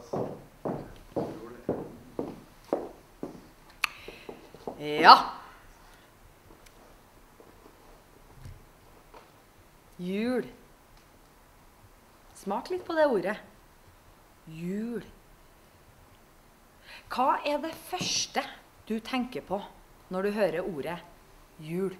Ja. Jul. Smak litt på det ordet. Jul. Hva er det første du tenker på når du hører ordet jul?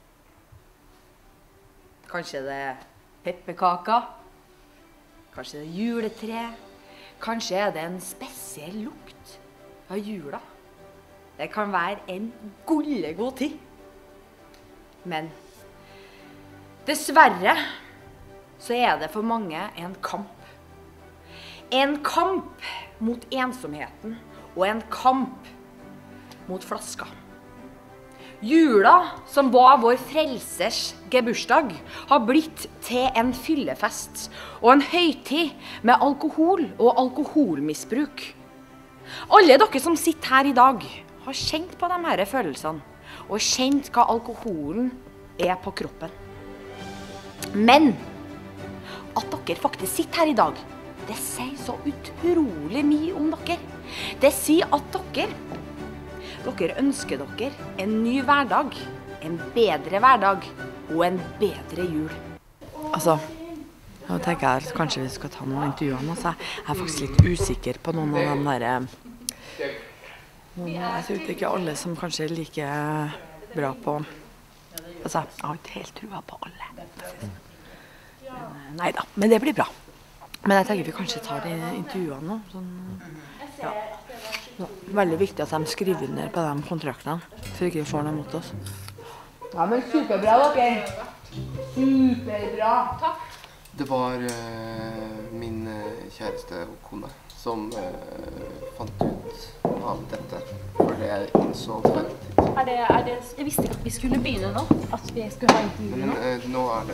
Kanskje det er pepperkaker? Kanskje det er juletre? Kanskje er det en spesiell lukt av jula? Det kan være en gullegod tid. Men dessverre så er det for mange en kamp. En kamp mot ensomheten og en kamp mot flaska. Jula, som var vår frelsers gebursdag, har blitt til en fyllefest og en høytid med alkohol og alkoholmisbruk. Alle dere som sitter her i dag har kjent på de her følelsene og kjent hva alkoholen er på kroppen. Men at dere faktisk sitter her i dag, det sier så utrolig mye om dere. Det sier at dere ønsker dere en ny hverdag, en bedre hverdag og en bedre jul. Altså, nå tenker jeg at kanskje vi skal ta noen intervjuer nå, så jeg er faktisk litt usikker på noen av de der. Jeg tror ikke alle som kanskje er like bra på, altså, jeg har ikke helt trua på alle. Neida, men det blir bra. Men jeg tenker vi kanskje tar de intervjuene nå. Sånn, ja. Veldig viktig at de skriver under på de kontraktene, så vi ikke får dem mot oss. Ja, men superbra dere! Superbra! Takk! Det var min kjæreste og kone som fant ut av dette, for det innså for Jeg visste ikke at vi skulle begynne nå, at vi skulle ha intervju nå. Men nå er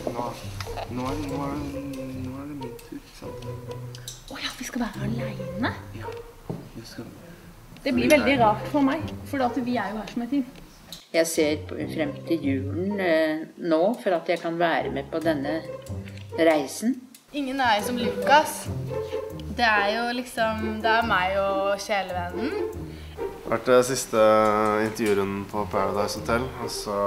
det min tur, ikke sant? Åja, vi skal være alene? Ja, vi skal. Det blir veldig rart for meg, for vi er jo her som et team. Jeg ser frem til julen nå, for at jeg kan være med på denne reisen. Ingen er som Lukas. Det er jo liksom, det er meg og kjælevennen. Det har vært det siste intervjuen på Paradise Hotel, og så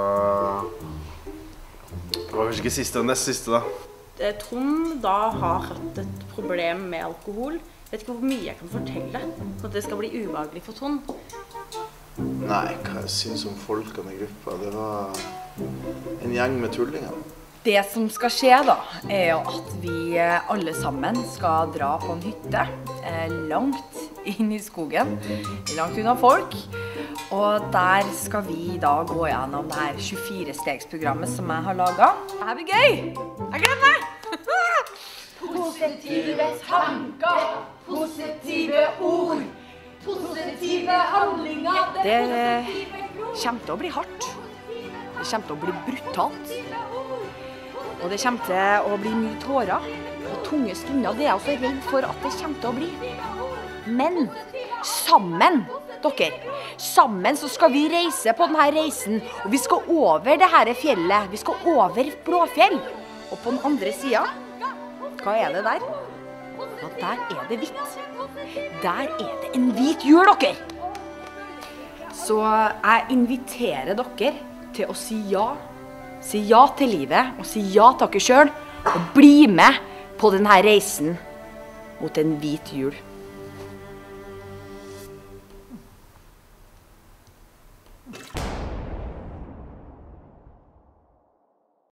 det var kanskje ikke siste og nest siste da. Trond da har hatt et problem med alkohol. Jeg vet ikke hvor mye jeg kan fortelle, for at det skal bli ubehagelig for Trond. Nei, hva jeg synes om folkene i gruppa, det var en gjeng med tullinger. Det som skal skje da, er jo at vi alle sammen skal dra på en hytte langt inn i skogen, langt unna folk. Og der skal vi da gå gjennom det her 24-stegsprogrammet som jeg har laget. Det her blir gøy! Jeg gleder meg! Positive tanker, positive ord, positive handlinger. Det kommer til å bli hardt. Det kommer til å bli brutalt. Og det kommer til å bli mye tårer og tunge stunder. Det er jeg også redd for at det kommer til å bli. Men sammen, sammen så skal vi reise på denne reisen. Og vi skal over det her fjellet. Vi skal over Blåfjell. Og på den andre siden, hva er det der? Ja, der er det hvitt. Der er det en hvit jul, dere. Så jeg inviterer dere til å si ja. Si ja til livet, og si ja til dere selv, og bli med på denne reisen mot en hvit jul.